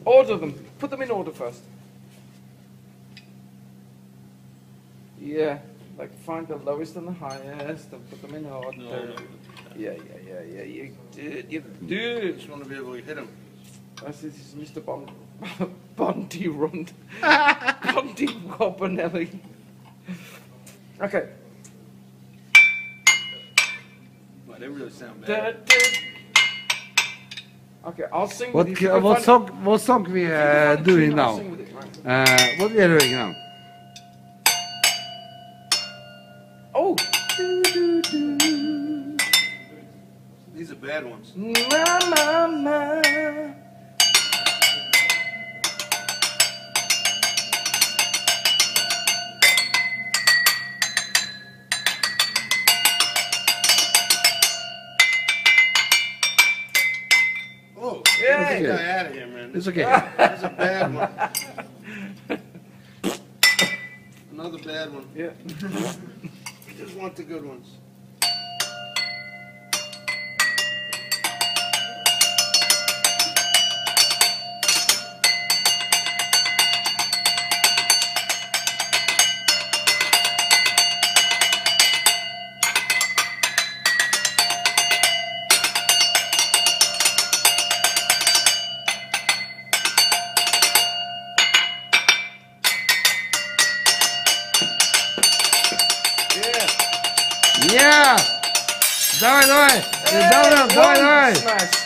Order them. Put them in order first. Yeah, like find the lowest and the highest and put them in order. No. Yeah. You do. Just want to be able to hit him. This is Mr. Bondi Rund. Bondi Wobbenelli. Okay. Wow, they really sound bad. Okay, I'll sing with you. What song we doing now? What we are doing now? Oh. These are bad ones. Ma. Oh, Yeah. get this guy out of here, man. It's okay. That's a bad one. Another bad one. Yeah. Just want the good ones. Yeah! Давай! Hey, Давай! Smash.